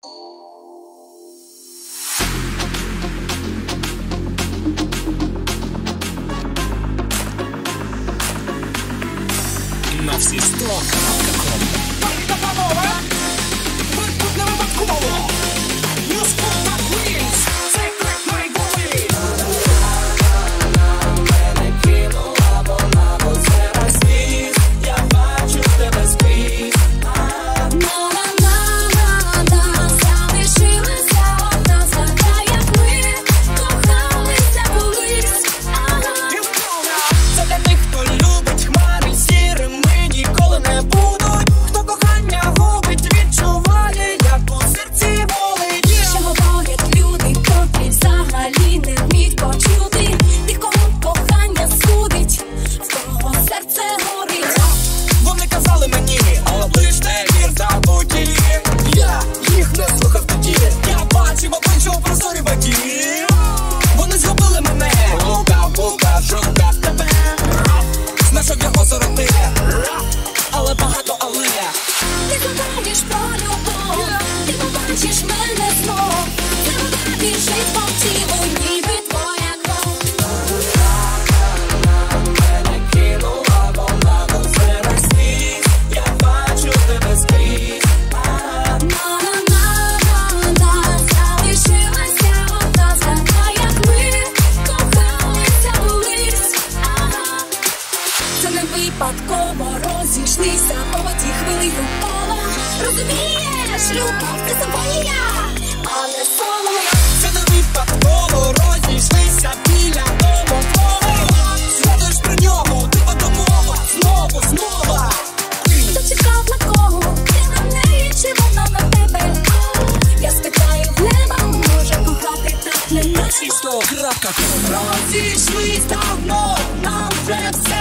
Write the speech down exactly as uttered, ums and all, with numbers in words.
На всі сто крапка ком. Палька панове! Ви тут не випадково! Музику та Quen'z! Це трек найголові! Мене кинула вона в озеро Сліз. Я бачу тебе скрізь. На-на-на-на-на. Залишилася одна згадка, як ми кохалися колись. Це для тих, хто любить хмари сірими. Ніколи не будуть, хто кохання губить, відчуває, як у серці болить. Що говорять люди, котрі взагалі не вміють почути. Тих, кому кохання судить, в кого серце горить. Вони казали мені, облиш не вір, забудь її. Я їх не слухав тоді, я бачив обличчя у прозорі воді. Вони зробили мене, лукав, покажу для тебе. Знайшов я озеро ти, але багато але. Ти подумаєш про любов, ти побачиш мене знов. Це вода біжить по тілу, ніби твоя кров. Мене кинула вона в озеро Сліз. Я бачу тебе скрізь. На-на-на-на-на. Залишилася одна згадка, як ми кохалися колись. Ага. Це не випадково розійшлися оті хвилею кола. Розумієш, любов – це симфонія, а не соло. Це не випадково розійшлися біля дому твого. Згадуєш про нього, ти подумала знову, знову. Хто чекав на кого? Ти на неї чи вона на тебе? Я спитаю в неба, може кохати так не На всі сто крапка ком. розійшлись давно, нам вже все